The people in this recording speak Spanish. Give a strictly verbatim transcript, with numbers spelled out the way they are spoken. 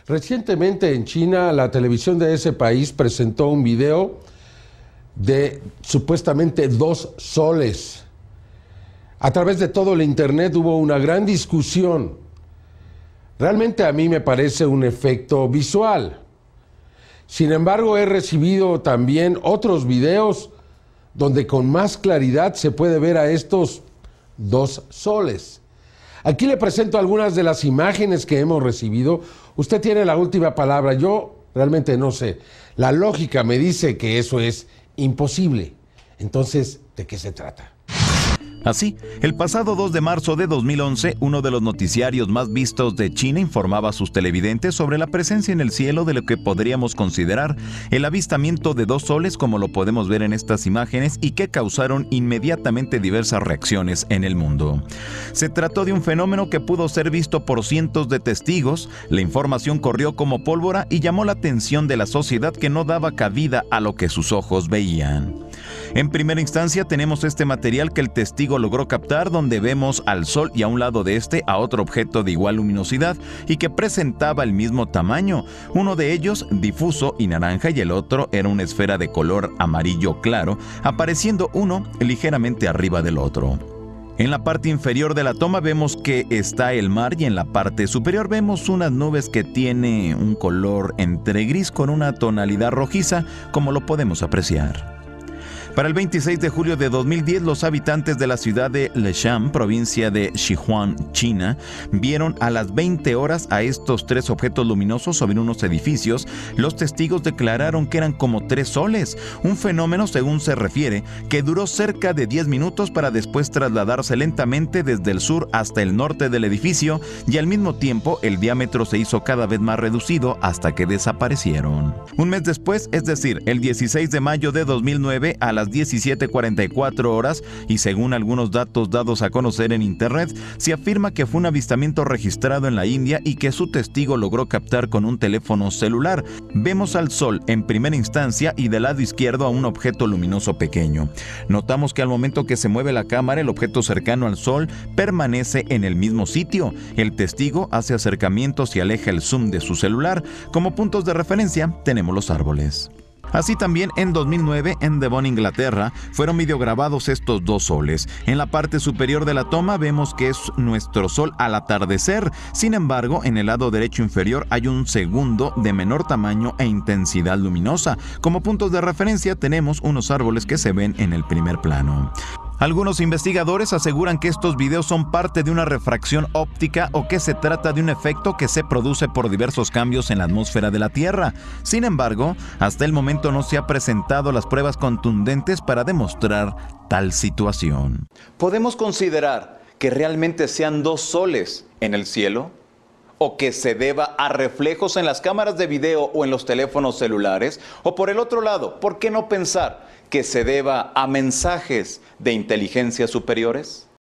Recientemente en China, la televisión de ese país presentó un video de supuestamente dos soles. A través de todo el internet hubo una gran discusión. Realmente a mí me parece un efecto visual. Sin embargo, he recibido también otros videos donde con más claridad se puede ver a estos dos soles. Aquí le presento algunas de las imágenes que hemos recibido. Usted tiene la última palabra. Yo realmente no sé. La lógica me dice que eso es imposible. Entonces, ¿de qué se trata? Así, el pasado dos de marzo de dos mil once, uno de los noticiarios más vistos de China informaba a sus televidentes sobre la presencia en el cielo de lo que podríamos considerar el avistamiento de dos soles, como lo podemos ver en estas imágenes, y que causaron inmediatamente diversas reacciones en el mundo. Se trató de un fenómeno que pudo ser visto por cientos de testigos. La información corrió como pólvora y llamó la atención de la sociedad, que no daba cabida a lo que sus ojos veían. En primera instancia tenemos este material que el testigo logró captar, donde vemos al sol y a un lado de este a otro objeto de igual luminosidad y que presentaba el mismo tamaño. Uno de ellos difuso y naranja y el otro era una esfera de color amarillo claro, apareciendo uno ligeramente arriba del otro. En la parte inferior de la toma vemos que está el mar y en la parte superior vemos unas nubes que tiene un color entre gris con una tonalidad rojiza, como lo podemos apreciar. Para el veintiséis de julio de dos mil diez, los habitantes de la ciudad de Leshan, provincia de Sichuan, China, vieron a las veinte horas a estos tres objetos luminosos sobre unos edificios. Los testigos declararon que eran como tres soles, un fenómeno, según se refiere, que duró cerca de diez minutos para después trasladarse lentamente desde el sur hasta el norte del edificio, y al mismo tiempo el diámetro se hizo cada vez más reducido hasta que desaparecieron. Un mes después, es decir, el dieciséis de mayo de dos mil nueve, a las diecisiete cuarenta y cuatro horas, y según algunos datos dados a conocer en internet, se afirma que fue un avistamiento registrado en la India y que su testigo logró captar con un teléfono celular. Vemos al sol en primera instancia y del lado izquierdo a un objeto luminoso pequeño. Notamos que al momento que se mueve la cámara, el objeto cercano al sol permanece en el mismo sitio. El testigo hace acercamientos y aleja el zoom de su celular. Como puntos de referencia tenemos los árboles. Así también en dos mil nueve, en Devon, Inglaterra, fueron videograbados estos dos soles. En la parte superior de la toma vemos que es nuestro sol al atardecer. Sin embargo, en el lado derecho inferior hay un segundo de menor tamaño e intensidad luminosa. Como puntos de referencia tenemos unos árboles que se ven en el primer plano. Algunos investigadores aseguran que estos videos son parte de una refracción óptica o que se trata de un efecto que se produce por diversos cambios en la atmósfera de la Tierra. Sin embargo, hasta el momento no se han presentado las pruebas contundentes para demostrar tal situación. ¿Podemos considerar que realmente sean dos soles en el cielo? ¿O que se deba a reflejos en las cámaras de video o en los teléfonos celulares? O por el otro lado, ¿por qué no pensar que se deba a mensajes de inteligencia superiores?